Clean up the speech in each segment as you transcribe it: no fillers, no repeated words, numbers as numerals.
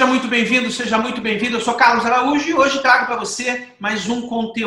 seja muito bem-vindo, seja muito bem-vindo. Eu sou Carlos Araújo e hoje trago para você mais um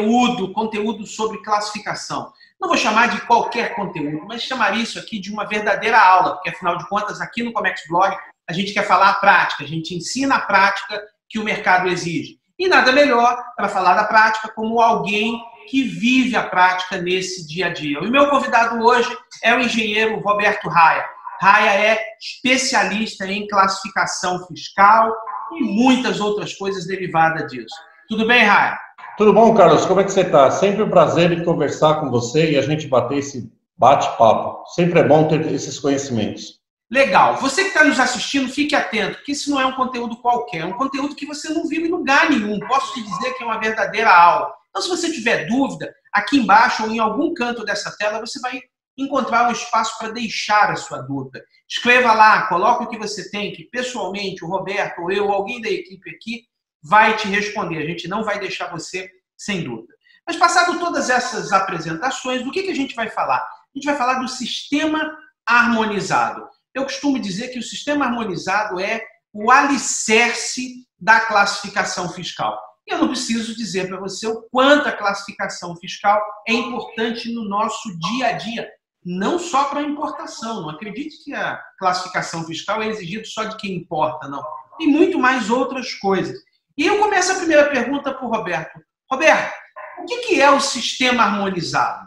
conteúdo sobre classificação. Não vou chamar de qualquer conteúdo, mas chamaria isso aqui de uma verdadeira aula, porque afinal de contas, aqui no Comex Blog, a gente quer falar a prática, a gente ensina a prática que o mercado exige. E nada melhor para falar da prática como alguém que vive a prática nesse dia a dia. O meu convidado hoje é o engenheiro Roberto Raia. Raia é especialista em classificação fiscal e muitas outras coisas derivadas disso. Tudo bem, Raia? Tudo bom, Carlos? Como é que você está? Sempre um prazer em conversar com você e a gente bater esse bate-papo. Sempre é bom ter esses conhecimentos. Legal. Você que está nos assistindo, fique atento, porque isso não é um conteúdo qualquer, é um conteúdo que você não viu em lugar nenhum. Posso te dizer que é uma verdadeira aula. Então, se você tiver dúvida, aqui embaixo ou em algum canto dessa tela, você vai encontrar um espaço para deixar a sua dúvida. Escreva lá, coloque o que você tem, que pessoalmente o Roberto ou eu, ou alguém da equipe aqui, vai te responder. A gente não vai deixar você sem dúvida. Mas passado todas essas apresentações, do que a gente vai falar? A gente vai falar do sistema harmonizado. Eu costumo dizer que o sistema harmonizado é o alicerce da classificação fiscal. E eu não preciso dizer para você o quanto a classificação fiscal é importante no nosso dia a dia. Não só para a importação. Não acredite que a classificação fiscal é exigida só de quem importa, não. Tem muito mais outras coisas. E eu começo a primeira pergunta para o Roberto. Roberto, o que é o sistema harmonizado?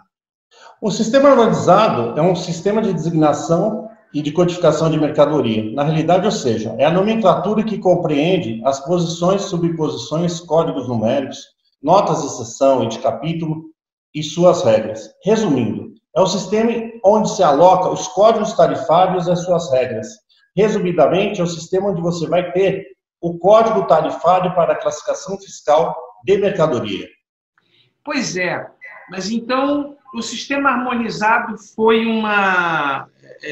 O sistema harmonizado é um sistema de designação e de codificação de mercadoria. Na realidade, ou seja, é a nomenclatura que compreende as posições, subposições, códigos numéricos, notas de seção e de capítulo e suas regras. Resumindo, é o sistema onde se aloca os códigos tarifários e as suas regras. Resumidamente, é o sistema onde você vai ter o código tarifário para a classificação fiscal de mercadoria. Pois é, mas então o sistema harmonizado foi uma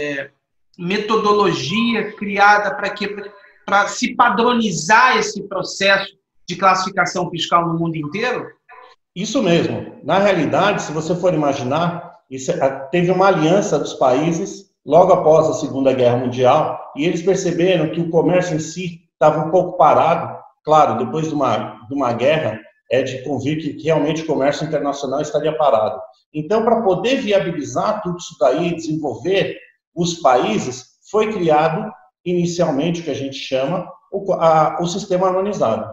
metodologia criada para quê? Para se padronizar esse processo de classificação fiscal no mundo inteiro? Isso mesmo. Na realidade, se você for imaginar, teve uma aliança dos países logo após a Segunda Guerra Mundial e eles perceberam que o comércio em si estava um pouco parado. Claro, depois de uma guerra, é de convir que realmente o comércio internacional estaria parado. Então, para poder viabilizar tudo isso daí, desenvolver os países, foi criado inicialmente o que a gente chama o sistema harmonizado.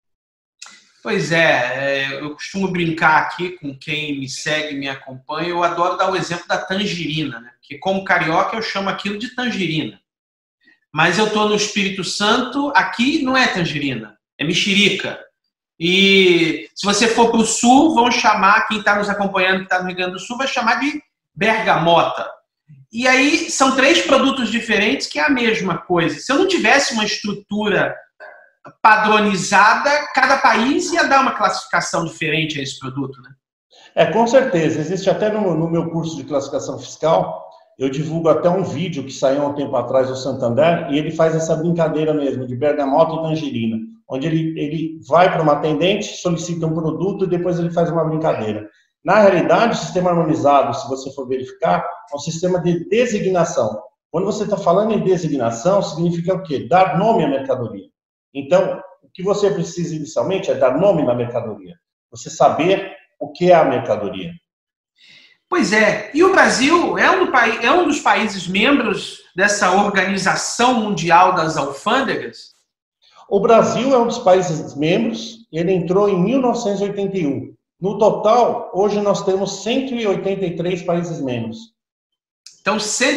Pois é, eu costumo brincar aqui com quem me segue, me acompanha, eu adoro dar o exemplo da tangerina, né? Porque como carioca eu chamo aquilo de tangerina. Mas eu estou no Espírito Santo, aqui não é tangerina, é mexerica. E se você for para o sul, vão chamar, quem está nos acompanhando, que está no Rio Grande do Sul, vai chamar de bergamota. E aí são três produtos diferentes que é a mesma coisa. Se eu não tivesse uma estrutura padronizada, cada país ia dar uma classificação diferente a esse produto, né? Com certeza. Existe até no meu curso de classificação fiscal, eu divulgo até um vídeo que saiu há um tempo atrás do Santander, e ele faz essa brincadeira mesmo, de bergamota e tangerina, onde ele vai para uma atendente, solicita um produto e depois ele faz uma brincadeira. Na realidade, o sistema harmonizado, se você for verificar, é um sistema de designação. Quando você está falando em designação, significa o quê? Dar nome à mercadoria. Então, o que você precisa inicialmente é dar nome na mercadoria. Você saber o que é a mercadoria. Pois é. E o Brasil é um dos países membros dessa Organização Mundial das Alfândegas? O Brasil é um dos países membros. Ele entrou em 1981. No total, hoje nós temos 183 países membros. Então,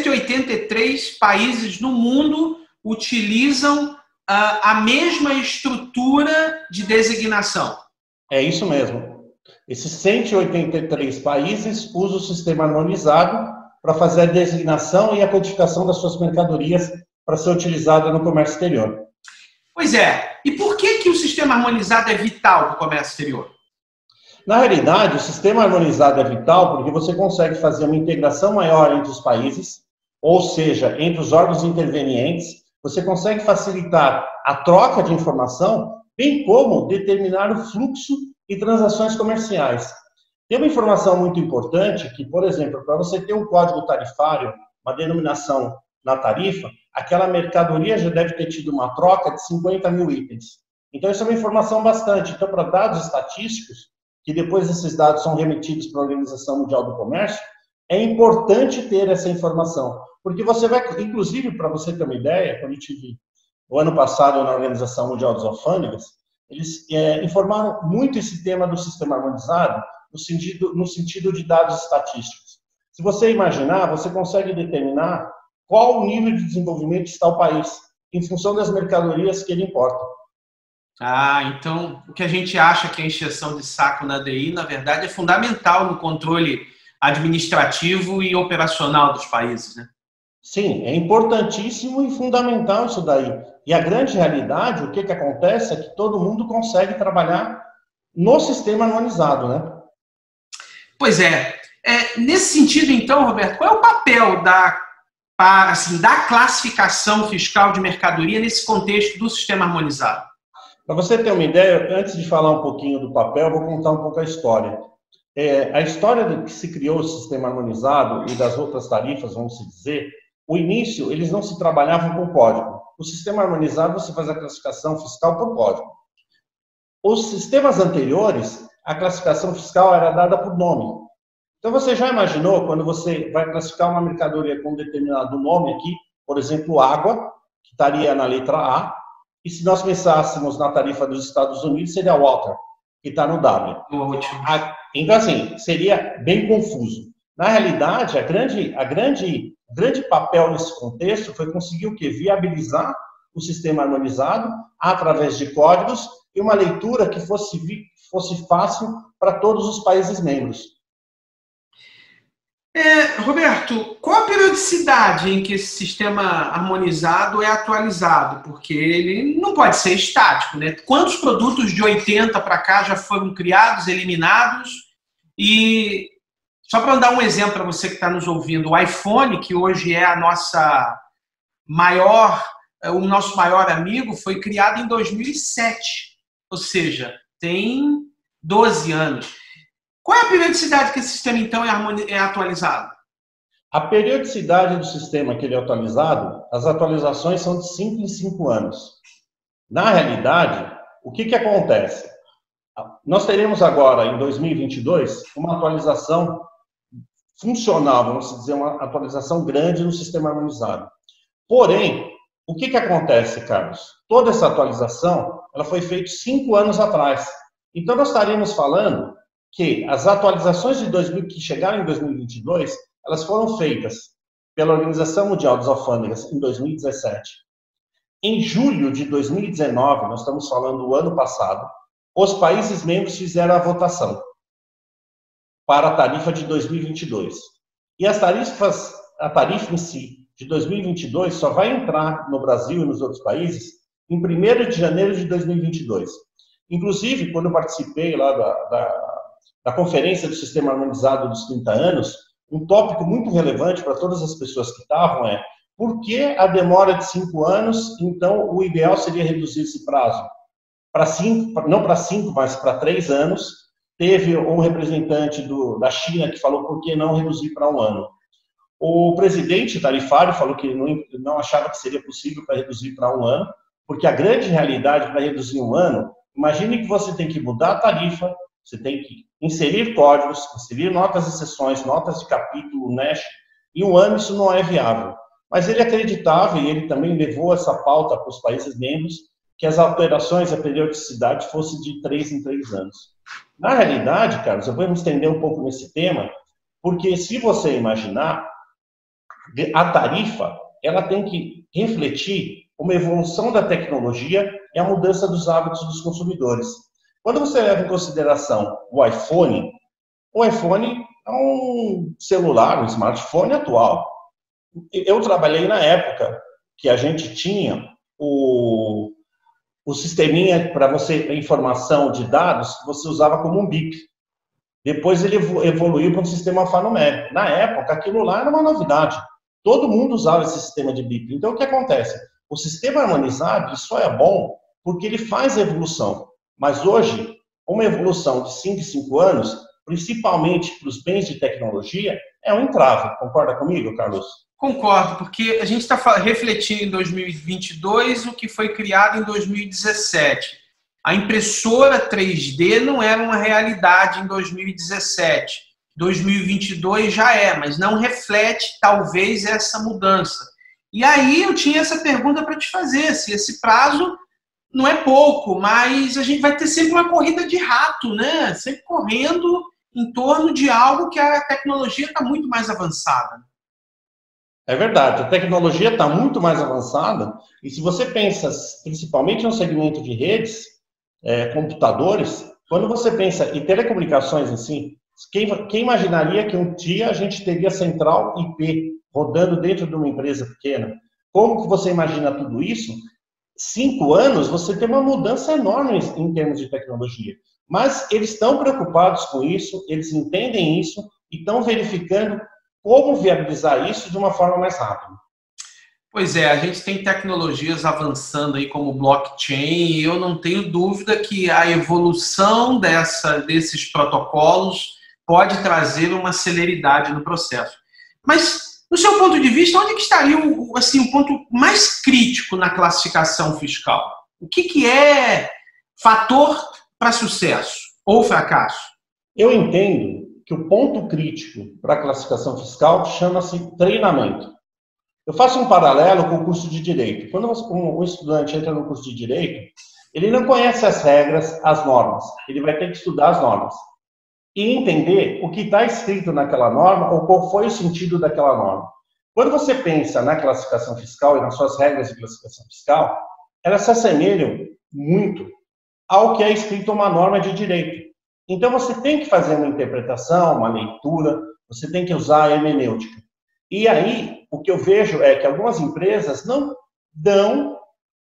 183 países no mundo utilizam a mesma estrutura de designação. É isso mesmo. Esses 183 países usam o sistema harmonizado para fazer a designação e a codificação das suas mercadorias para ser utilizada no comércio exterior. Pois é. E por que o sistema harmonizado é vital para o comércio exterior? Na realidade, o sistema harmonizado é vital porque você consegue fazer uma integração maior entre os países, ou seja, entre os órgãos intervenientes, você consegue facilitar a troca de informação, bem como determinar o fluxo e transações comerciais. Tem uma informação muito importante que, por exemplo, para você ter um código tarifário, uma denominação na tarifa, aquela mercadoria já deve ter tido uma troca de 50 mil itens. Então, isso é uma informação bastante. Então, para dados estatísticos, que depois esses dados são remetidos para a Organização Mundial do Comércio, é importante ter essa informação. Porque você vai, inclusive, para você ter uma ideia, quando eu tive o ano passado na Organização Mundial das Alfândegas, eles informaram muito esse tema do sistema harmonizado no sentido de dados estatísticos. Se você imaginar, você consegue determinar qual o nível de desenvolvimento está o país, em função das mercadorias que ele importa. Ah, então o que a gente acha que é encheção de saco na DI, na verdade, é fundamental no controle administrativo e operacional dos países, né? Sim, é importantíssimo e fundamental isso daí. E a grande realidade, o que acontece é que todo mundo consegue trabalhar no sistema harmonizado, né? Pois é. Nesse sentido, então, Roberto, qual é o papel da classificação fiscal de mercadoria nesse contexto do sistema harmonizado? Para você ter uma ideia, antes de falar um pouquinho do papel, vou contar um pouco a história. A história de que se criou o sistema harmonizado e das outras tarifas, vamos dizer, o início, eles não se trabalhavam com código. O sistema harmonizado, você faz a classificação fiscal por código. Os sistemas anteriores, a classificação fiscal era dada por nome. Então, você já imaginou, quando você vai classificar uma mercadoria com um determinado nome aqui, por exemplo, água, que estaria na letra A, e se nós pensássemos na tarifa dos Estados Unidos, seria water, que está no W. Então, assim, seria bem confuso. Na realidade, o grande papel nesse contexto foi conseguir o quê? Viabilizar o sistema harmonizado através de códigos e uma leitura que fosse fácil para todos os países membros. Roberto, qual a periodicidade em que esse sistema harmonizado é atualizado? Porque ele não pode ser estático, né? Quantos produtos de 80 para cá já foram criados, eliminados? E só para dar um exemplo para você que está nos ouvindo, o iPhone, que hoje é o nosso maior amigo, foi criado em 2007, ou seja, tem 12 anos. Qual é a periodicidade que esse sistema, então, é atualizado? A periodicidade do sistema que ele é atualizado, as atualizações são de 5 em 5 anos. Na realidade, o que acontece? Nós teremos agora, em 2022, uma atualização funcional, vamos dizer, uma atualização grande no sistema harmonizado. Porém, o que acontece, Carlos? Toda essa atualização, ela foi feita 5 anos atrás. Então, nós estaremos falando que as atualizações que chegaram em 2022, elas foram feitas pela Organização Mundial das Alfândegas em 2017. Em julho de 2019, nós estamos falando do ano passado, os países membros fizeram a votação para a tarifa de 2022. E a tarifa em si, de 2022, só vai entrar no Brasil e nos outros países em 1º de janeiro de 2022. Inclusive, quando eu participei lá da conferência do Sistema Harmonizado dos 30 anos, um tópico muito relevante para todas as pessoas que estavam é: por que a demora de 5 anos? Então, o ideal seria reduzir esse prazo para 5, não para 5, mas para 3 anos. Teve um representante da China que falou por que não reduzir para 1 ano. O presidente tarifário falou que não achava que seria possível para reduzir para 1 ano, porque a grande realidade para reduzir 1 ano, imagine que você tem que mudar a tarifa, você tem que inserir códigos, inserir notas de seções, notas de capítulo, NESH, e 1 ano isso não é viável. Mas ele acreditava, e ele também levou essa pauta para os países membros, que as alterações, a periodicidade fosse de 3 em 3 anos. Na realidade, Carlos, eu vou me estender um pouco nesse tema, porque se você imaginar, a tarifa, ela tem que refletir uma evolução da tecnologia e a mudança dos hábitos dos consumidores. Quando você leva em consideração o iPhone é um celular, um smartphone atual. Eu trabalhei na época que a gente tinha o sisteminha para você, informação de dados, que você usava como um bip. Depois ele evoluiu para um sistema alfanumérico. Na época, aquilo lá era uma novidade. Todo mundo usava esse sistema de bip. Então, o que acontece? O sistema harmonizado só é bom porque ele faz evolução. Mas hoje, uma evolução de 5 em 5 anos, principalmente para os bens de tecnologia, é um entrave. Concorda comigo, Carlos? Concordo, porque a gente está refletindo em 2022 o que foi criado em 2017. A impressora 3D não era uma realidade em 2017. 2022 já é, mas não reflete, talvez, essa mudança. E aí eu tinha essa pergunta para te fazer, se esse prazo não é pouco, mas a gente vai ter sempre uma corrida de rato, né? Sempre correndo em torno de algo que a tecnologia está muito mais avançada. É verdade, a tecnologia está muito mais avançada, e se você pensa principalmente no segmento de redes, computadores, quando você pensa em telecomunicações em si, quem imaginaria que um dia a gente teria central IP rodando dentro de uma empresa pequena? Como que você imagina tudo isso? 5 anos, você tem uma mudança enorme em termos de tecnologia. Mas eles estão preocupados com isso, eles entendem isso e estão verificando como viabilizar isso de uma forma mais rápida. Pois é, a gente tem tecnologias avançando aí como blockchain, e eu não tenho dúvida que a evolução desses protocolos pode trazer uma celeridade no processo. Mas, no seu ponto de vista, onde que estaria assim, o ponto mais crítico na classificação fiscal? O que é fator para sucesso ou fracasso? Eu entendo que o ponto crítico para a classificação fiscal chama-se treinamento. Eu faço um paralelo com o curso de Direito. Quando um estudante entra no curso de Direito, ele não conhece as regras, as normas. Ele vai ter que estudar as normas e entender o que está escrito naquela norma ou qual foi o sentido daquela norma. Quando você pensa na classificação fiscal e nas suas regras de classificação fiscal, elas se assemelham muito ao que é escrito uma norma de direito. Então, você tem que fazer uma interpretação, uma leitura, você tem que usar a hermenêutica. E aí, o que eu vejo é que algumas empresas não dão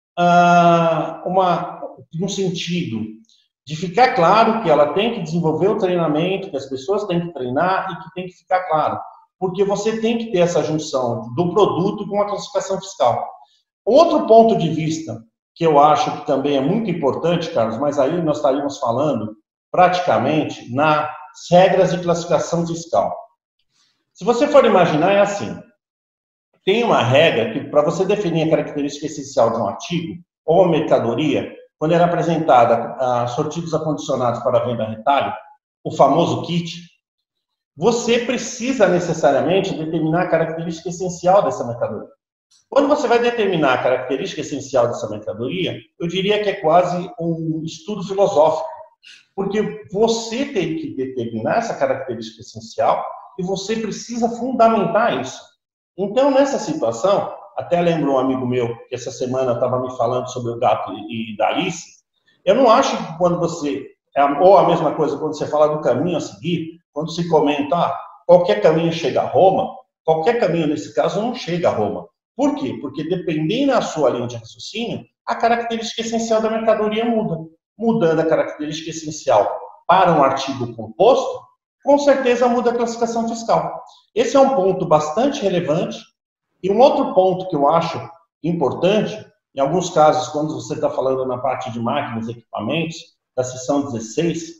um sentido de ficar claro que ela tem que desenvolver o treinamento, que as pessoas têm que treinar e que tem que ficar claro. Porque você tem que ter essa junção do produto com a classificação fiscal. Outro ponto de vista que eu acho que também é muito importante, Carlos, mas aí nós estaríamos falando praticamente nas regras de classificação fiscal. Se você for imaginar, é assim, tem uma regra que, para você definir a característica essencial de um artigo ou uma mercadoria, quando era apresentada a sortidos acondicionados para venda a retalho, o famoso kit, você precisa necessariamente determinar a característica essencial dessa mercadoria. Quando você vai determinar a característica essencial dessa mercadoria, eu diria que é quase um estudo filosófico, porque você tem que determinar essa característica essencial e você precisa fundamentar isso. Então, nessa situação, até lembro um amigo meu que essa semana estava me falando sobre o gato e da Alice, eu não acho que quando você, ou a mesma coisa quando você fala do caminho a seguir, quando se comenta, qualquer caminho chega a Roma, qualquer caminho nesse caso não chega a Roma. Por quê? Porque dependendo da sua linha de raciocínio, a característica essencial da mercadoria muda. Mudando a característica essencial para um artigo composto, com certeza muda a classificação fiscal. Esse é um ponto bastante relevante. E um outro ponto que eu acho importante, em alguns casos, quando você está falando na parte de máquinas e equipamentos, da seção 16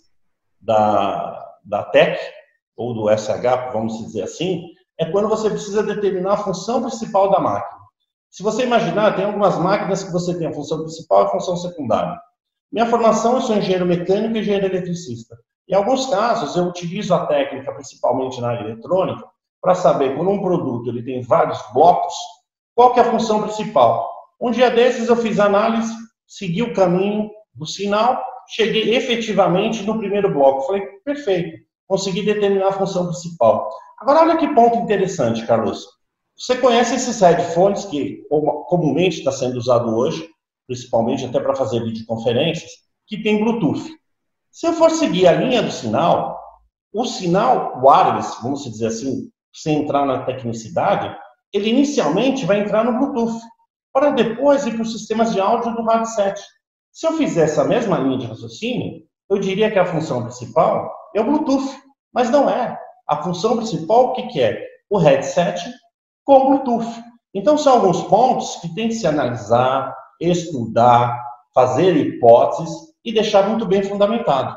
da TEC, ou do SH, vamos dizer assim, é quando você precisa determinar a função principal da máquina. Se você imaginar, tem algumas máquinas que você tem a função principal e a função secundária. Minha formação, eu sou engenheiro mecânico e engenheiro eletricista. Em alguns casos, eu utilizo a técnica, principalmente na área eletrônica, para saber quando um produto ele tem vários blocos, qual que é a função principal. Um dia desses eu fiz análise, segui o caminho do sinal, cheguei efetivamente no primeiro bloco. Falei, perfeito, consegui determinar a função principal. Agora, olha que ponto interessante, Carlos. Você conhece esses headphones que comumente está sendo usado hoje, principalmente até para fazer videoconferências, que tem Bluetooth. Se eu for seguir a linha do sinal, o sinal wireless, vamos dizer assim, sem entrar na tecnicidade, ele inicialmente vai entrar no Bluetooth, para depois ir para os sistemas de áudio do headset. Se eu fizer essa mesma linha de raciocínio, eu diria que a função principal é o Bluetooth, mas não é. A função principal, o que é? O headset com o Bluetooth. Então, são alguns pontos que tem que se analisar, estudar, fazer hipóteses e deixar muito bem fundamentado.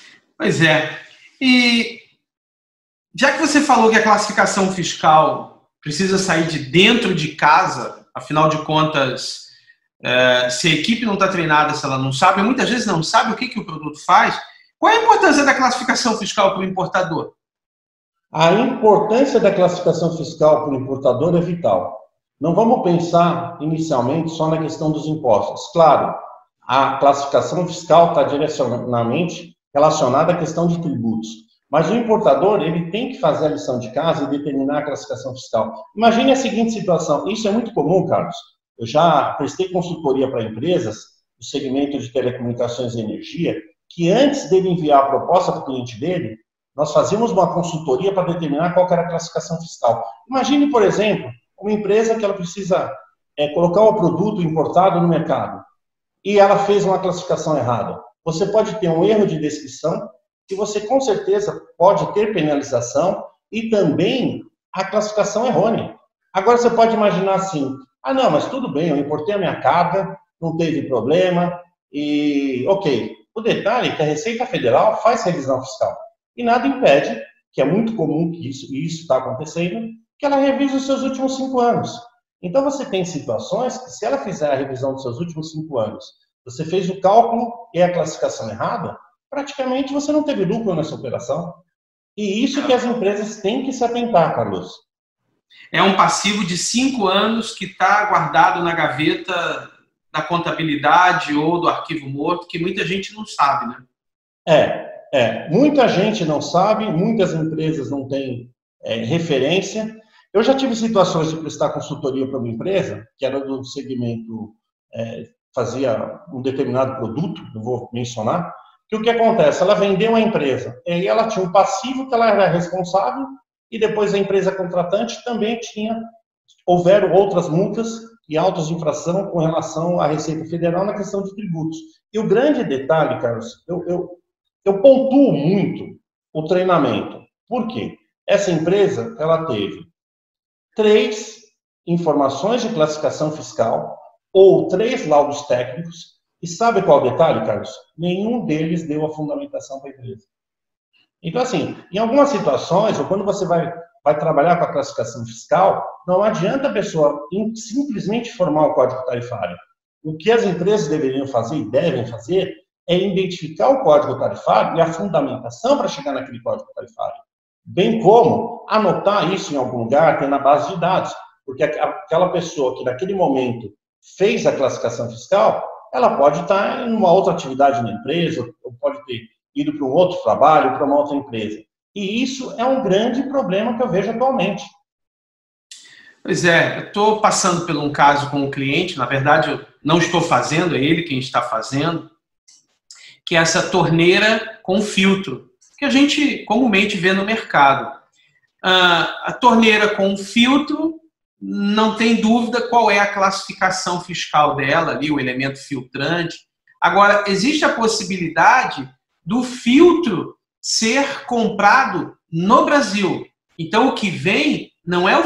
Pois é. E já que você falou que a classificação fiscal precisa sair de dentro de casa, afinal de contas, se a equipe não está treinada, se ela não sabe, muitas vezes não sabe o que o produto faz. Qual é a importância da classificação fiscal para o importador? A importância da classificação fiscal para o importador é vital. Não vamos pensar inicialmente só na questão dos impostos. Claro, a classificação fiscal está diretamente relacionada à questão de tributos. Mas o importador, ele tem que fazer a lição de casa e determinar a classificação fiscal. Imagine a seguinte situação, isso é muito comum, Carlos. Eu já prestei consultoria para empresas do segmento de telecomunicações e energia, que antes dele enviar a proposta para o cliente dele, nós fazíamos uma consultoria para determinar qual era a classificação fiscal. Imagine, por exemplo, uma empresa que ela precisa colocar um produto importado no mercado e ela fez uma classificação errada. Você pode ter um erro de descrição e você, com certeza, pode ter penalização e também a classificação errônea. Agora, você pode imaginar assim, não, mas tudo bem, eu importei a minha carga, não teve problema, e ok. O detalhe é que a Receita Federal faz revisão fiscal. E nada impede, que é muito comum que isso está acontecendo, que ela revise os seus últimos 5 anos. Então, você tem situações que, se ela fizer a revisão dos seus últimos 5 anos, você fez o cálculo e a classificação errada, praticamente você não teve lucro nessa operação. E isso que as empresas têm que se atentar, Carlos. É um passivo de 5 anos que está guardado na gaveta da contabilidade ou do arquivo morto, que muita gente não sabe, né? Muita gente não sabe, muitas empresas não têm referência. Eu já tive situações de prestar consultoria para uma empresa, que era do segmento, fazia um determinado produto, não vou mencionar, que o que acontece? Ela vendeu a empresa, e aí ela tinha um passivo que ela era responsável, e depois a empresa contratante também houveram outras multas e autos de infração com relação à Receita Federal na questão de tributos. E o grande detalhe, Carlos, eu pontuo muito o treinamento. Por quê? Essa empresa, ela teve 3 informações de classificação fiscal ou 3 laudos técnicos. E sabe qual é o detalhe, Carlos? Nenhum deles deu a fundamentação para a empresa. Então, assim, em algumas situações, ou quando você vai trabalhar com a classificação fiscal, não adianta a pessoa simplesmente formar o código tarifário. O que as empresas deveriam fazer e devem fazer é identificar o código tarifário e a fundamentação para chegar naquele código tarifário. Bem como anotar isso em algum lugar, ter na base de dados. Porque aquela pessoa que naquele momento fez a classificação fiscal, ela pode estar em uma outra atividade na empresa, ou pode ter ido para um outro trabalho, para uma outra empresa. E isso é um grande problema que eu vejo atualmente. Pois é, eu estou passando por um caso com um cliente, na verdade eu não estou fazendo, é ele quem está fazendo, que é essa torneira com filtro, que a gente comumente vê no mercado. A torneira com filtro, não tem dúvida qual é a classificação fiscal dela, ali, o elemento filtrante. Agora, existe a possibilidade do filtro ser comprado no Brasil. Então, o que vem não é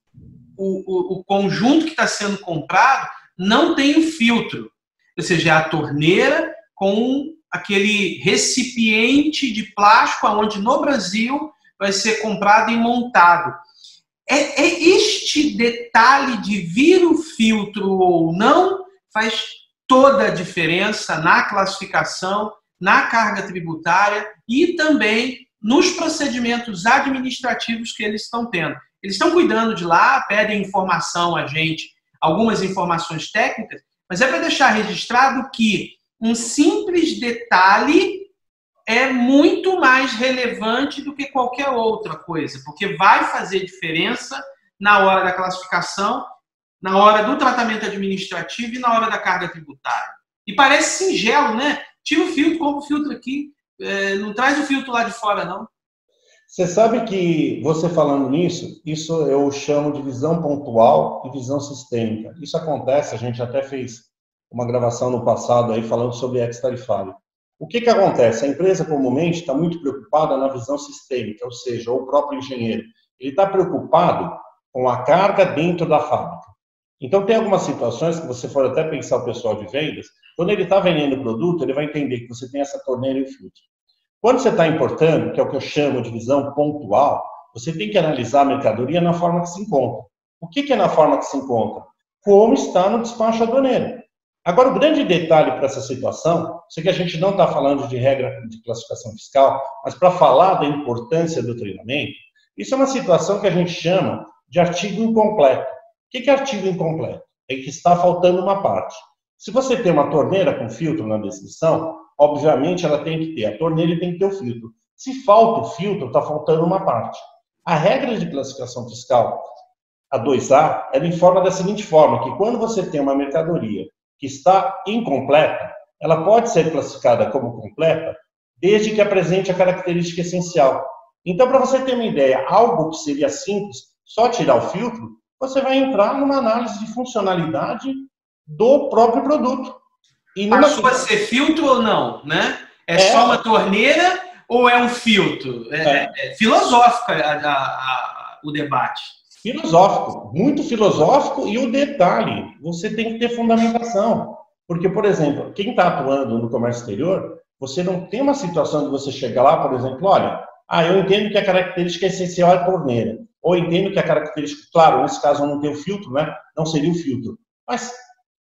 o conjunto que está sendo comprado, não tem o filtro. Ou seja, é a torneira com aquele recipiente de plástico, onde no Brasil vai ser comprado e montado. É este detalhe de vir o filtro ou não faz toda a diferença na classificação, na carga tributária e também nos procedimentos administrativos que eles estão tendo. Eles estão cuidando de lá, pedem informação a gente, algumas informações técnicas, mas é para deixar registrado que um simples detalhe é muito mais relevante do que qualquer outra coisa, porque vai fazer diferença na hora da classificação, na hora do tratamento administrativo e na hora da carga tributária. E parece singelo, né? Tira o filtro, compra o filtro aqui, não traz o filtro lá de fora, não. Você sabe que, você falando nisso, isso eu chamo de visão pontual e visão sistêmica. Isso acontece, a gente até fez uma gravação no passado aí falando sobre ex-tarifário. O que acontece? A empresa comumente está muito preocupada na visão sistêmica, ou seja, o próprio engenheiro. Ele está preocupado com a carga dentro da fábrica. Então, tem algumas situações que você for até pensar o pessoal de vendas, quando ele está vendendo o produto, ele vai entender que você tem essa torneira e o filtro. Quando você está importando, que é o que eu chamo de visão pontual, Você tem que analisar a mercadoria na forma que se encontra. O que é na forma que se encontra? Como está no despacho aduaneiro. Agora, o grande detalhe para essa situação, sei que a gente não está falando de regra de classificação fiscal, mas para falar da importância do treinamento, isso é uma situação que a gente chama de artigo incompleto. O que é artigo incompleto? É que está faltando uma parte. Se você tem uma torneira com filtro na descrição, obviamente ela tem que ter a torneira e tem que ter o filtro. Se falta o filtro, está faltando uma parte. A regra de classificação fiscal, a 2A, ela informa da seguinte forma, que quando você tem uma mercadoria que está incompleta, ela pode ser classificada como completa, desde que apresente a característica essencial. Então, para você ter uma ideia, algo que seria simples, só tirar o filtro, você vai entrar numa análise de funcionalidade do próprio produto. E passou a ser filtro ou não, né? É só uma torneira ou é um filtro? É filosófico o debate. Filosófico, muito filosófico, e o detalhe, você tem que ter fundamentação. Porque, por exemplo, quem está atuando no comércio exterior, você não tem uma situação de você chegar lá, por exemplo, olha, eu entendo que a característica essencial é a torneira, ou entendo que a característica, claro, nesse caso não tem o filtro, né? Não seria o filtro. Mas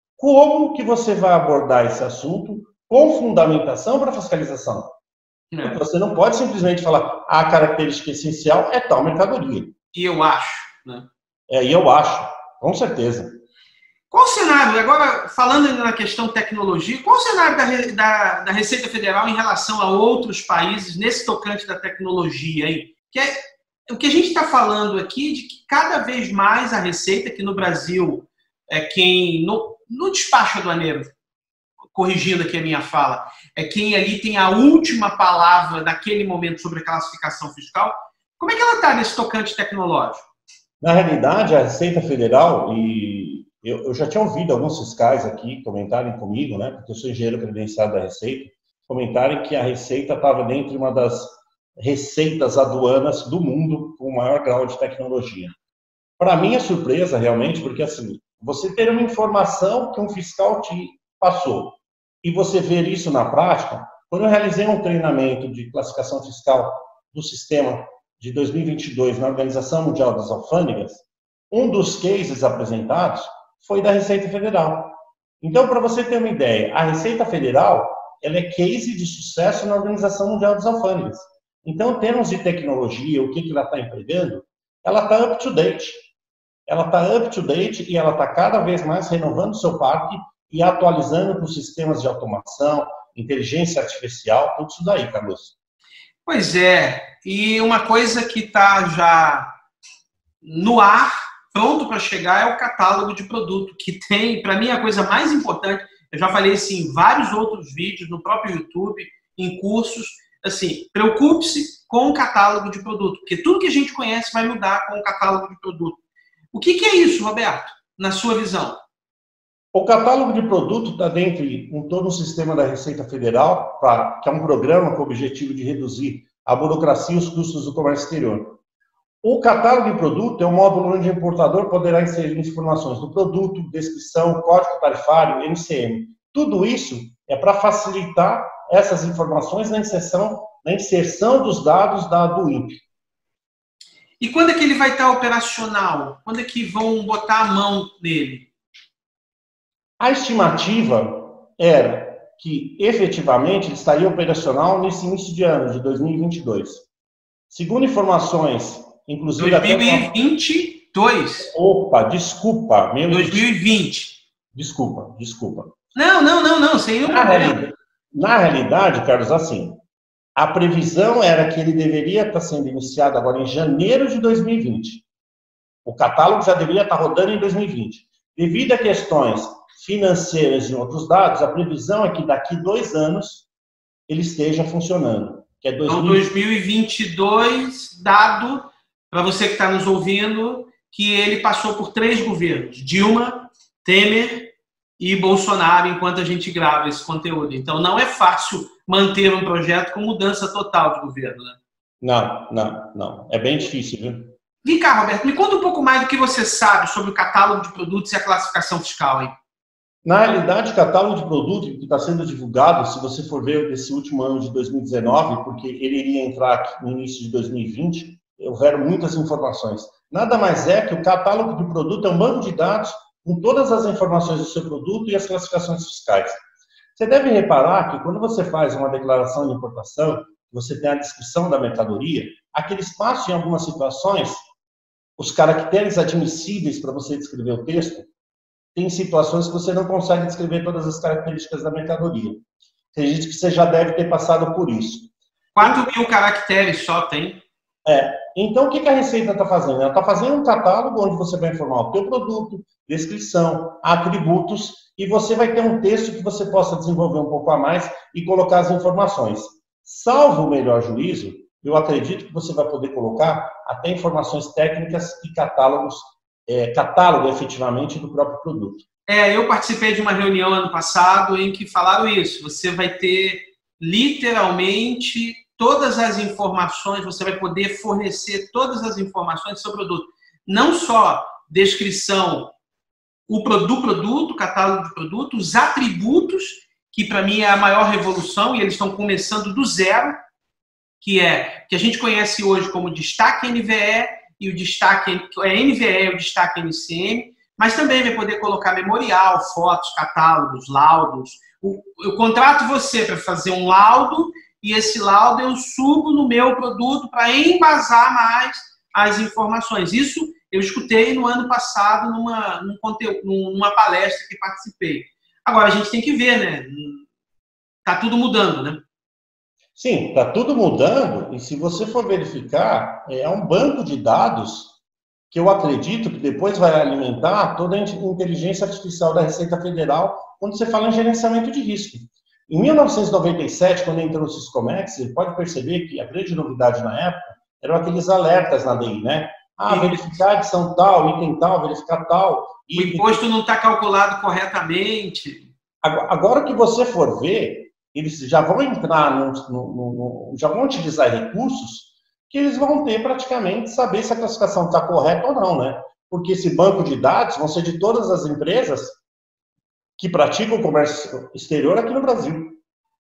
como que você vai abordar esse assunto com fundamentação para fiscalização? Porque você não pode simplesmente falar, a característica essencial é tal mercadoria. E eu acho, né? E eu acho, com certeza. Qual o cenário, agora falando na questão tecnologia, qual o cenário da Receita Federal em relação a outros países nesse tocante da tecnologia, hein? O que a gente está falando aqui de que cada vez mais a Receita, que no Brasil é quem, no despacho aduaneiro, corrigindo aqui a minha fala, é quem ali tem a última palavra naquele momento sobre a classificação fiscal. Como é que ela está nesse tocante tecnológico? Na realidade, a Receita Federal, e eu já tinha ouvido alguns fiscais aqui comentarem comigo, né, porque eu sou engenheiro credenciado da Receita, comentarem que a Receita estava dentro de uma das receitas aduanas do mundo com o maior grau de tecnologia. Para mim é surpresa, realmente, porque assim, você ter uma informação que um fiscal te passou e você ver isso na prática, quando eu realizei um treinamento de classificação fiscal do sistema de 2022 na Organização Mundial das Alfândegas, um dos cases apresentados foi da Receita Federal. Então, para você ter uma ideia, a Receita Federal ela é case de sucesso na Organização Mundial das Alfândegas. Então, em termos de tecnologia, o que ela está empregando, ela está up to date. Ela está up to date e ela está cada vez mais renovando o seu parque e atualizando com sistemas de automação, inteligência artificial, tudo isso daí, Carlos. Pois é, e uma coisa que está já no ar, pronto para chegar, é o catálogo de produto, que tem, para mim, a coisa mais importante, eu já falei isso em vários outros vídeos, no próprio YouTube, em cursos, assim, preocupe-se com o catálogo de produto, porque tudo que a gente conhece vai mudar com o catálogo de produto. O que é isso, Roberto, na sua visão? O catálogo de produto está dentro de todo um sistema da Receita Federal, que é um programa com o objetivo de reduzir a burocracia e os custos do comércio exterior. O catálogo de produto é um módulo onde o importador poderá inserir informações do produto, descrição, código tarifário, MCM. Tudo isso é para facilitar essas informações na inserção dos dados do INPE. E quando é que ele vai estar operacional? Quando é que vão botar a mão nele? A estimativa era que, efetivamente, ele estaria operacional nesse início de ano, de 2022. Segundo informações, inclusive... 2022? Opa, desculpa. 2020. Desculpa. Não, sem nenhum problema. Na realidade, Carlos, assim, a previsão era que ele deveria estar sendo iniciado agora em janeiro de 2020. O catálogo já deveria estar rodando em 2020. Devido a questões financeiras e outros dados, a previsão é que daqui 2 anos ele esteja funcionando. Que é 2022, dado, para você que está nos ouvindo, que ele passou por 3 governos, Dilma, Temer e Bolsonaro, enquanto a gente grava esse conteúdo. Então, não é fácil manter um projeto com mudança total de governo, né? Não. É bem difícil, viu? Vem cá, Roberto, me conta um pouco mais do que você sabe sobre o catálogo de produtos e a classificação fiscal, hein? Na realidade, o catálogo de produto que está sendo divulgado, se você for ver desse último ano de 2019, porque ele iria entrar aqui no início de 2020, houveram muitas informações. Nada mais é que o catálogo do produto é um banco de dados com todas as informações do seu produto e as classificações fiscais. Você deve reparar que quando você faz uma declaração de importação, você tem a descrição da mercadoria, aquele espaço, em algumas situações, os caracteres admissíveis para você descrever o texto, tem situações que você não consegue descrever todas as características da mercadoria. Acredito que você já deve ter passado por isso. 4.000 caracteres só tem. Então, o que a Receita está fazendo? Ela está fazendo um catálogo onde você vai informar o teu produto, descrição, atributos, e você vai ter um texto que você possa desenvolver um pouco a mais e colocar as informações. Salvo o melhor juízo, eu acredito que você vai poder colocar até informações técnicas e catálogo efetivamente do próprio produto. Eu participei de uma reunião ano passado em que falaram isso. Você vai ter literalmente todas as informações, você vai poder fornecer todas as informações do seu produto. Não só descrição do produto, catálogo de produto, os atributos, que para mim é a maior revolução, e eles estão começando do zero, que a gente conhece hoje como destaque NVE, e o destaque NVE e o destaque NCM, mas também vai poder colocar memorial, fotos, catálogos, laudos. Eu contrato você para fazer um laudo, e esse laudo eu subo no meu produto para embasar mais as informações. Isso eu escutei no ano passado numa palestra que participei. Agora, a gente tem que ver, né? Está tudo mudando, né? Sim, está tudo mudando, e se você for verificar, é um banco de dados que eu acredito que depois vai alimentar toda a inteligência artificial da Receita Federal quando você fala em gerenciamento de risco. Em 1997, quando entrou o Siscomex, você pode perceber que a grande novidade na época eram aqueles alertas na DI, né? Verificar a adição tal, item tal, verificar tal. O imposto não está calculado corretamente. Agora que você for ver, eles já vão entrar, já vão utilizar recursos que eles vão ter praticamente saber se a classificação está correta ou não, né? Porque esse banco de dados vão ser de todas as empresas que praticam o comércio exterior aqui no Brasil.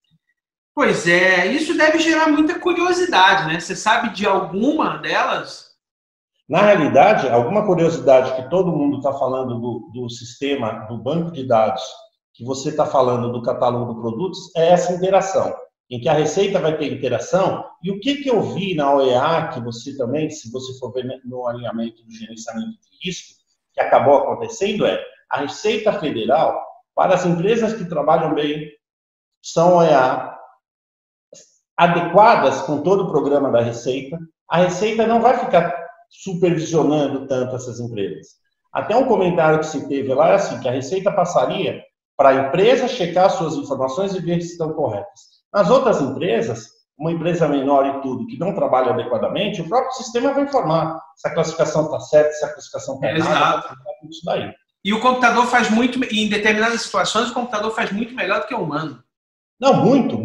Pois é, isso deve gerar muita curiosidade, né? Você sabe de alguma delas? Na realidade, alguma curiosidade que todo mundo está falando do sistema, do banco de dados, que você está falando do catálogo de produtos, é essa interação, em que a Receita vai ter interação. E o que eu vi na OEA, que você também, se você for ver no alinhamento do gerenciamento de risco, que acabou acontecendo, a Receita Federal, para as empresas que trabalham bem, são OEA, adequadas com todo o programa da Receita, a Receita não vai ficar supervisionando tanto essas empresas. Até um comentário que se teve lá é assim, que a Receita passaria para a empresa checar suas informações e ver se estão corretas. Nas outras empresas, uma empresa menor e tudo, que não trabalha adequadamente, o próprio sistema vai informar se a classificação está certa, se a classificação está errada, tudo isso daí. E o computador faz muito, em determinadas situações, o computador faz muito melhor do que o humano. Não, muito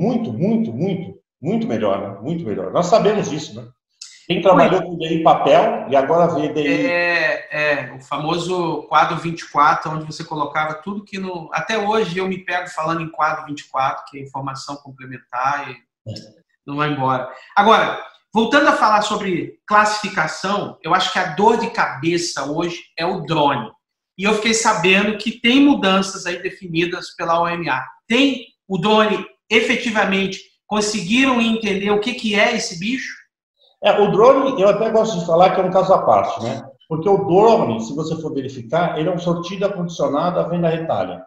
melhor, né? Muito melhor. Nós sabemos disso, né? Quem trabalhou com DI papel e agora vê DI... o famoso quadro 24, onde você colocava tudo que no... Até hoje eu me pego falando em quadro 24, que é informação complementar e não vai embora. Agora, voltando a falar sobre classificação, eu acho que a dor de cabeça hoje é o drone. E eu fiquei sabendo que tem mudanças aí definidas pela OMA. Tem o drone, efetivamente, conseguiram entender o que é esse bicho? O drone, eu até gosto de falar que é um caso à parte, né? Porque o drone, se você for verificar, ele é um sortido acondicionado à venda retalha.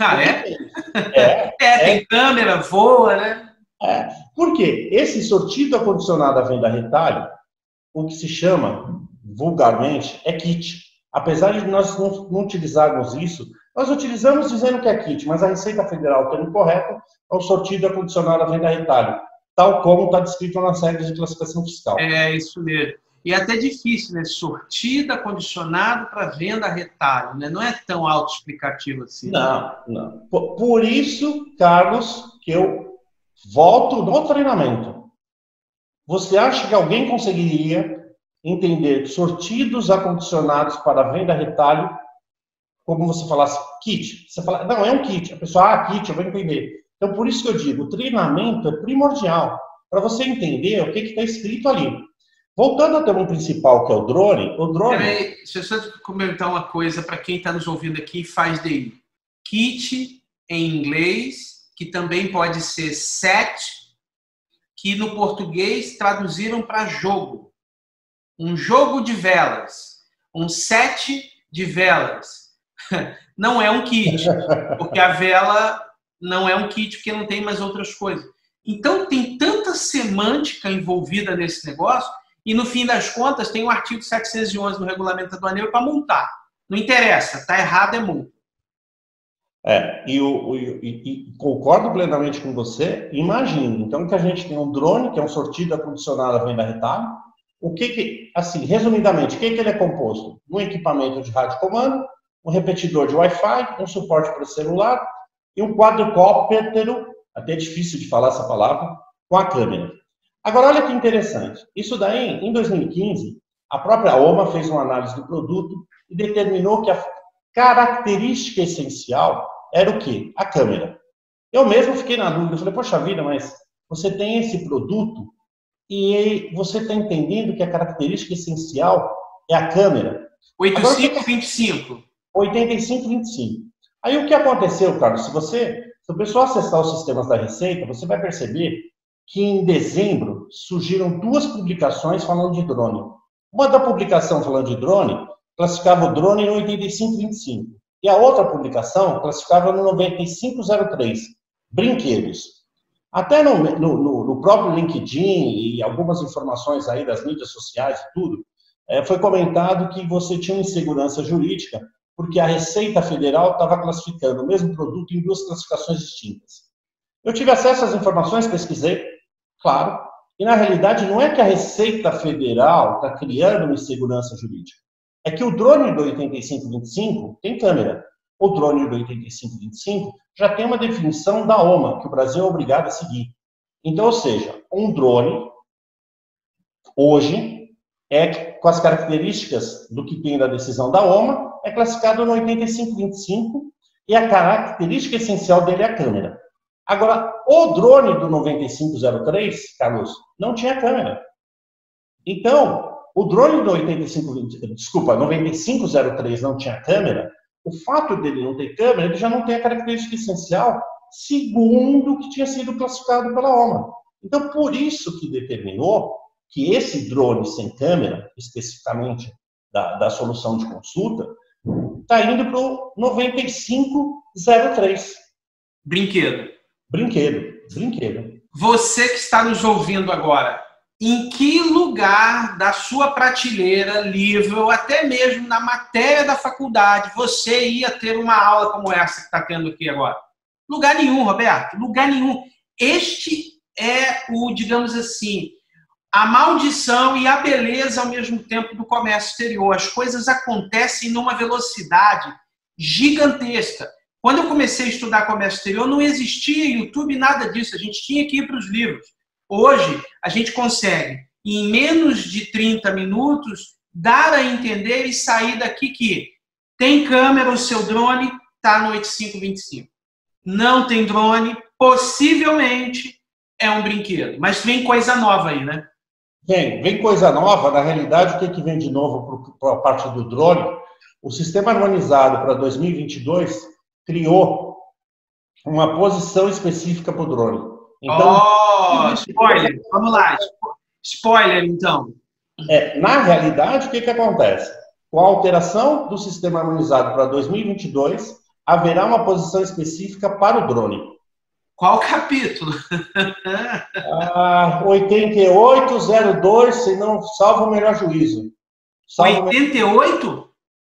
Tem câmera, voa, né? Por quê? Esse sortido acondicionado à venda retalho, o que se chama, vulgarmente, é kit. Apesar de nós não utilizarmos isso, nós utilizamos dizendo que é kit, mas a Receita Federal, o termo correto, é um sortido acondicionado à venda retalho, tal como está descrito nas regras de classificação fiscal. É isso mesmo. E é até difícil, né? Sortido acondicionado para venda retalho, né? Não é tão autoexplicativo assim. Não. Por isso, Carlos, que eu volto no treinamento. Você acha que alguém conseguiria entender sortidos acondicionados para venda retalho como você falasse kit? Você fala, não, é um kit. A pessoa, kit, eu vou entender. Então, por isso que eu digo, o treinamento é primordial para você entender o que está escrito ali. Voltando ao tema principal, que é o drone. Peraí, deixa eu só comentar uma coisa para quem está nos ouvindo aqui e faz DI. Kit em inglês, que também pode ser set, que no português traduziram para jogo. Um jogo de velas. Um set de velas. Não é um kit, porque a vela não é um kit, porque não tem mais outras coisas. Então, tem tanta semântica envolvida nesse negócio, e no fim das contas, tem o artigo 711 do Regulamento Aduaneiro para multar. Não interessa, está errado, é multa. E concordo plenamente com você. Imagine, então, que a gente tem um drone, que é um sortido acondicionado à venda retalho. Assim, resumidamente, o que ele é composto? Um equipamento de rádio comando, um repetidor de Wi-Fi, um suporte para celular e um quadricóptero, até é difícil de falar essa palavra, com a câmera. Agora, olha que interessante. Isso daí, em 2015, a própria OMA fez uma análise do produto e determinou que a característica essencial era o quê? A câmera. Eu mesmo fiquei na dúvida. Eu falei, poxa vida, mas você tem esse produto e você está entendendo que a característica essencial é a câmera. 8525. 8525. Aí o que aconteceu, Carlos? Se o pessoal acessar os sistemas da Receita, você vai perceber que em dezembro surgiram 2 publicações falando de drone. Uma da publicação falando de drone classificava o drone no 8525 e a outra publicação classificava no 9503, brinquedos. Até no próprio LinkedIn e algumas informações aí das mídias sociais e tudo, foi comentado que você tinha insegurança jurídica porque a Receita Federal estava classificando o mesmo produto em 2 classificações distintas. Eu tive acesso às informações, pesquisei, claro, e na realidade não é que a Receita Federal está criando uma insegurança jurídica, é que o drone do 8525 tem câmera. O drone do 8525 já tem uma definição da OMA, que o Brasil é obrigado a seguir. Então, ou seja, um drone, hoje, com as características do que tem da decisão da OMA, é classificado no 8525 e a característica essencial dele é a câmera. Agora, o drone do 9503, Carlos, não tinha câmera. Então, o drone do 9503 não tinha câmera, o fato dele não ter câmera, ele já não tem a característica essencial, segundo o que tinha sido classificado pela OMA. Então, por isso que determinou que esse drone sem câmera, especificamente da solução de consulta, está indo para o 9503. Brinquedo. Brinquedo. Você que está nos ouvindo agora, em que lugar da sua prateleira, livro, ou até mesmo na matéria da faculdade, você ia ter uma aula como essa que está tendo aqui agora? Lugar nenhum, Roberto, lugar nenhum. Este é o, digamos assim, a maldição e a beleza ao mesmo tempo do comércio exterior. As coisas acontecem numa velocidade gigantesca. Quando eu comecei a estudar comércio exterior, não existia YouTube, nada disso. A gente tinha que ir para os livros. Hoje, a gente consegue, em menos de 30 minutos, dar a entender e sair daqui que tem câmera, o seu drone está no 8525. Não tem drone, possivelmente é um brinquedo. Mas vem coisa nova aí, né? Vem coisa nova. Na realidade, o que vem de novo para a parte do drone? O Sistema Harmonizado para 2022 criou uma posição específica para o drone. Então, spoiler, vamos lá. Spoiler, então. Na realidade, o que acontece? Com a alteração do Sistema Harmonizado para 2022, haverá uma posição específica para o drone. Qual capítulo? 8802, se não salvo o melhor juízo. 88?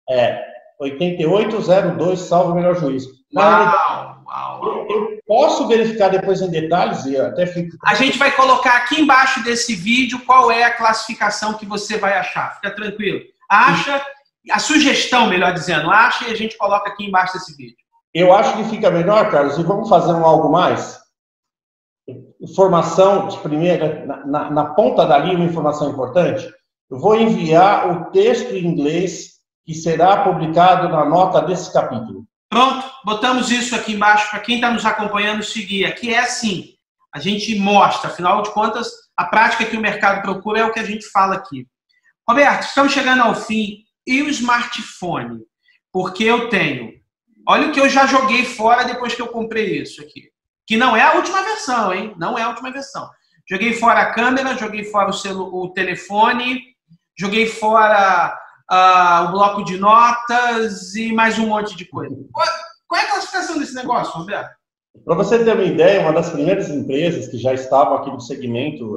8802, salvo o melhor juízo. Uau. Eu posso verificar depois em detalhes e até fico... A gente vai colocar aqui embaixo desse vídeo qual é a classificação que você vai achar. Fica tranquilo. Acha, a sugestão, melhor dizendo, acha e a gente coloca aqui embaixo desse vídeo. Eu acho que fica melhor, Carlos, e vamos fazer algo mais? Informação de primeira, na ponta da linha, uma informação importante. Eu vou enviar o texto em inglês que será publicado na nota desse capítulo. Pronto, botamos isso aqui embaixo para quem está nos acompanhando seguir. Aqui é assim, a gente mostra, afinal de contas, a prática que o mercado procura é o que a gente fala aqui. Roberto, estamos chegando ao fim. E o smartphone? Porque eu tenho... Olha o que eu já joguei fora depois que eu comprei isso aqui. Que não é a última versão, hein? Não é a última versão. Joguei fora a câmera, joguei fora o telefone, joguei fora o bloco de notas e mais um monte de coisa. Qual é a classificação desse negócio, Roberto? Para você ter uma ideia, uma das primeiras empresas que já estavam aqui no segmento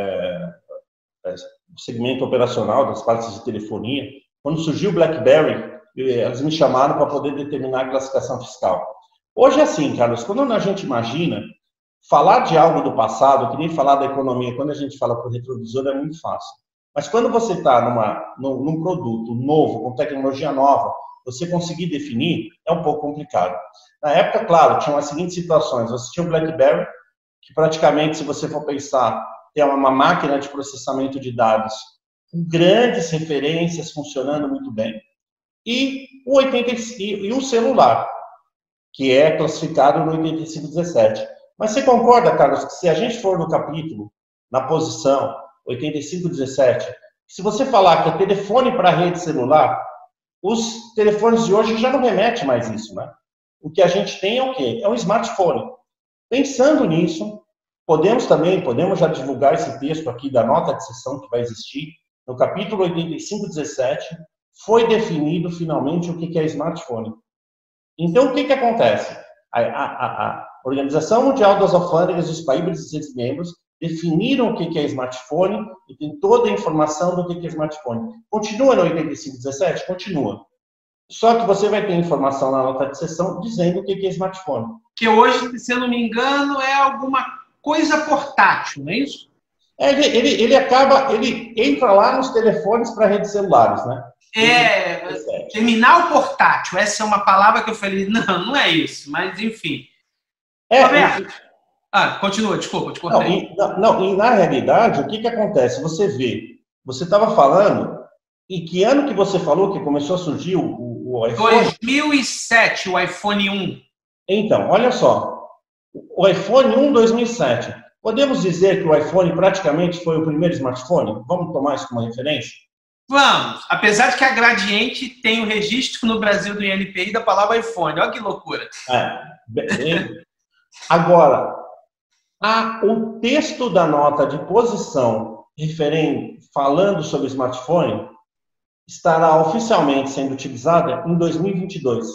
operacional das partes de telefonia, quando surgiu o BlackBerry, elas me chamaram para poder determinar a classificação fiscal. Hoje é assim, Carlos, quando a gente imagina, falar de algo do passado, que nem falar da economia, quando a gente fala para o retrovisor é muito fácil. Mas quando você está num produto novo, com tecnologia nova, você conseguir definir é um pouco complicado. Na época, claro, tinham as seguintes situações. Você tinha o BlackBerry, que praticamente, se você for pensar, é uma máquina de processamento de dados com grandes referências, funcionando muito bem. E o celular, que é classificado no 8517. Mas você concorda, Carlos, que se a gente for no capítulo, na posição 8517, se você falar que é telefone para rede celular, os telefones de hoje já não remetem mais isso, né? O que a gente tem é o quê? É um smartphone. Pensando nisso, podemos já divulgar esse texto aqui da nota de sessão que vai existir. No capítulo 8517, foi definido finalmente o que é smartphone. Então, o que acontece? A Organização Mundial das Alfândegas e os países e seus membros definiram o que é smartphone e tem toda a informação do que é smartphone. Continua no 8517? Continua. Só que você vai ter informação na nota de sessão dizendo o que é smartphone. Que hoje, se eu não me engano, é alguma coisa portátil, não é isso? Ele entra lá nos telefones para redes celulares, né? Terminal portátil. Essa é uma palavra que eu falei, não é isso, mas enfim. Roberto. Continua, desculpa, te cortei. E na realidade, o que acontece? Você vê, você estava falando, e que ano que você falou que começou a surgir o iPhone? 2007, o iPhone 1. Então, olha só, o iPhone 1 2007. Podemos dizer que o iPhone praticamente foi o primeiro smartphone? Vamos tomar isso como referência? Vamos, apesar de que a Gradiente tem o registro no Brasil do INPI da palavra iPhone. Olha que loucura. Agora, o texto da nota de posição falando sobre smartphone estará oficialmente sendo utilizada em 2022.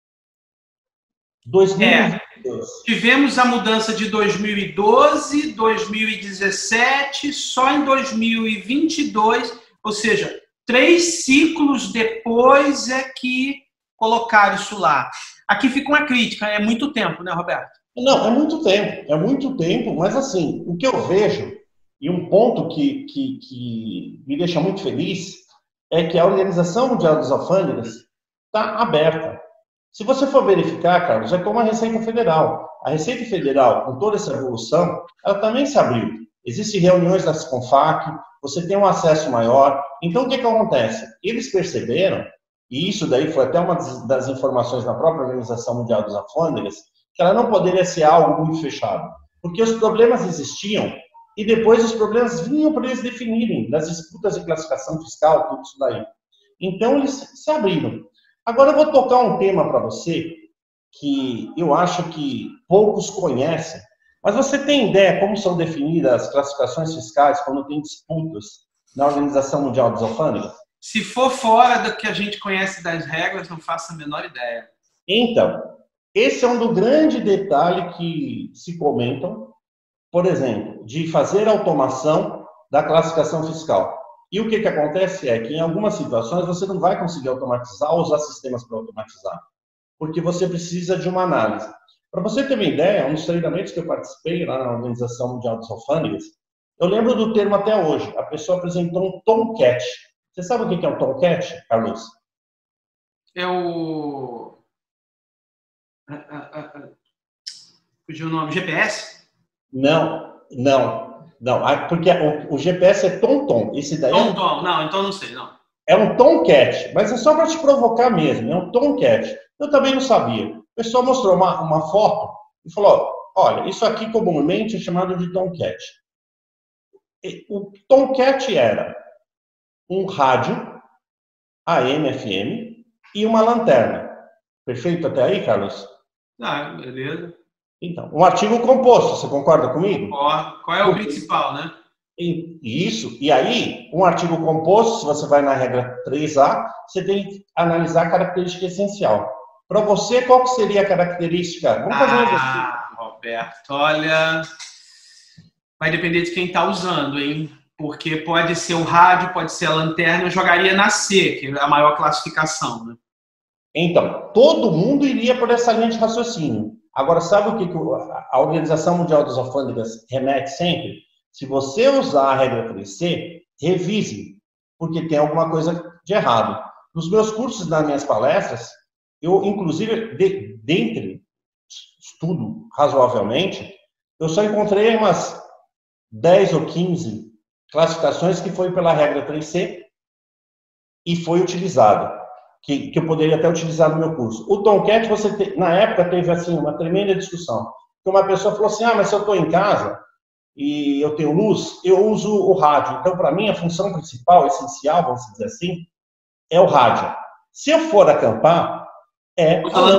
2022. Tivemos a mudança de 2012, 2017, só em 2022, ou seja, 3 ciclos depois é que colocaram isso lá. Aqui fica uma crítica, é muito tempo, né, Roberto? Não, é muito tempo, mas assim, o que eu vejo, e um ponto que me deixa muito feliz, é que a Organização Mundial das Alfândegas está aberta. Se você for verificar, Carlos, é como a Receita Federal. A Receita Federal, com toda essa evolução, ela também se abriu. Existem reuniões da Sconfac, você tem um acesso maior. Então, o que acontece? Eles perceberam, e isso daí foi até uma das informações da própria Organização Mundial das Alfândegas, que ela não poderia ser algo muito fechado. Porque os problemas existiam e depois os problemas vinham para eles definirem, das disputas de classificação fiscal, tudo isso daí. Então, eles se abriram. Agora, eu vou tocar um tema para você que eu acho que poucos conhecem, mas você tem ideia como são definidas as classificações fiscais quando tem disputas na Organização Mundial das Alfândegas? Se for fora do que a gente conhece das regras, não faço a menor ideia. Então, esse é um do grande detalhe que se comentam, por exemplo, de fazer automação da classificação fiscal. E o que acontece é que, em algumas situações, você não vai conseguir automatizar ou usar sistemas para automatizar, porque você precisa de uma análise. Para você ter uma ideia, um dos treinamentos que eu participei lá na Organização Mundial dos Alfândegas, eu lembro do termo até hoje. A pessoa apresentou um tomcat. Você sabe o que é um tomcat, Carlos? É o... Fugiu o nome. GPS? Não. Porque o GPS é tom-tom. Esse daí tom-tom. Não, então não sei, não. É um tomcat, mas é só para te provocar mesmo. É um tomcat. Eu também não sabia. O pessoal mostrou uma foto e falou, olha, isso aqui comumente é chamado de tomcat. O Tomcat era um rádio AM, FM e uma lanterna. Perfeito até aí, Carlos? Ah, beleza. Então, um artigo composto, você concorda comigo? Qual é o principal, né? Isso. E aí, um artigo composto, se você vai na regra 3A, você tem que analisar a característica essencial. Para você, qual que seria a característica? Vamos fazer um exercício. Roberto, olha, vai depender de quem está usando, hein? Porque pode ser o rádio, pode ser a lanterna, eu jogaria na C, que é a maior classificação, né? Então, todo mundo iria por essa linha de raciocínio. Agora, sabe o que a Organização Mundial das Alfândegas remete sempre? Se você usar a regra 3C, revise, porque tem alguma coisa de errado. Nos meus cursos, nas minhas palestras, eu, inclusive, dentre estudo razoavelmente, eu só encontrei umas 10 ou 15 classificações que foi pela regra 3C e foi utilizado. Que eu poderia até utilizar no meu curso. O Tomcat, na época, teve assim, uma tremenda discussão. Porque uma pessoa falou assim, mas se eu estou em casa e eu tenho luz, eu uso o rádio. Então, para mim, a função principal, essencial, vamos dizer assim, é o rádio. Se eu for acampar, é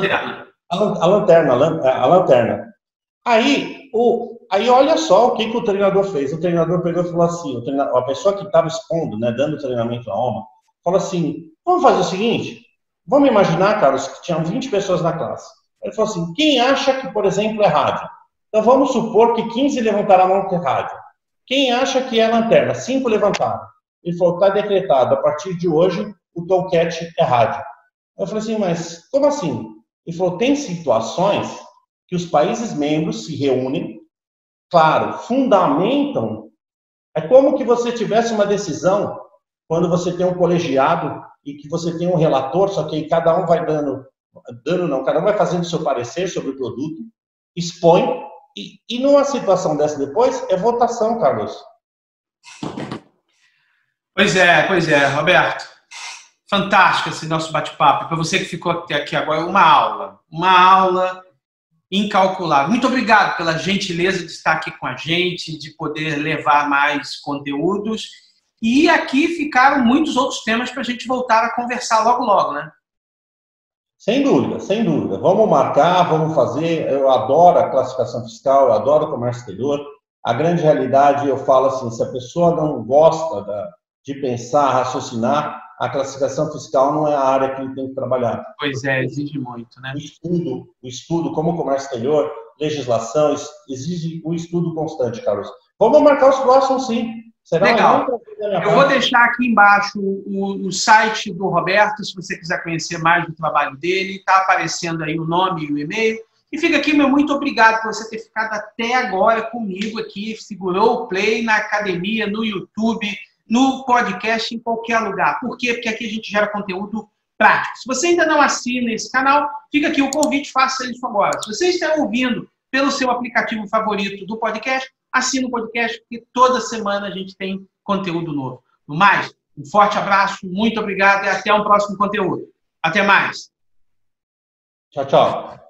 a lanterna. Aí olha só o que o treinador fez. O treinador pegou e falou assim, a pessoa que estava expondo, né, dando treinamento à OMA, falou assim, vamos fazer o seguinte, vamos imaginar, Carlos, que tinham 20 pessoas na classe. Ele falou assim, quem acha que, por exemplo, é rádio? Então vamos supor que 15 levantaram a mão que é rádio. Quem acha que é lanterna? 5 levantaram. Ele falou, está decretado, a partir de hoje, o Tomcat é rádio. Eu falei assim, mas como assim? Ele falou, tem situações que os países membros se reúnem, claro, fundamentam, é como que você tivesse uma decisão quando você tem um colegiado e que você tem um relator, só que aí cada um vai cada um vai fazendo o seu parecer sobre o produto, expõe, e numa situação dessa depois, é votação, Carlos. Pois é, Roberto. Fantástico esse nosso bate-papo. Para você que ficou até aqui agora, uma aula incalculável. Muito obrigado pela gentileza de estar aqui com a gente, de poder levar mais conteúdos. E aqui ficaram muitos outros temas para a gente voltar a conversar logo, né? Sem dúvida. Vamos marcar, vamos fazer. Eu adoro a classificação fiscal, eu adoro o comércio exterior. A grande realidade, eu falo assim, se a pessoa não gosta de pensar, raciocinar, a classificação fiscal não é a área que ele tem que trabalhar. Pois é, exige muito, né? O estudo como o comércio exterior, legislação, exige um estudo constante, Carlos. Vamos marcar os próximos, sim. Será legal. Eu vou deixar aqui embaixo o site do Roberto, se você quiser conhecer mais do trabalho dele. Está aparecendo aí o nome e o e-mail. E fica aqui, meu muito obrigado por você ter ficado até agora comigo aqui, segurou o play na academia, no YouTube, no podcast, em qualquer lugar. Por quê? Porque aqui a gente gera conteúdo prático. Se você ainda não assina esse canal, fica aqui o convite, faça isso agora. Se você está ouvindo pelo seu aplicativo favorito do podcast, assina o podcast, porque toda semana a gente tem conteúdo novo. No mais, um forte abraço, muito obrigado e até um próximo conteúdo. Até mais. Tchau, tchau.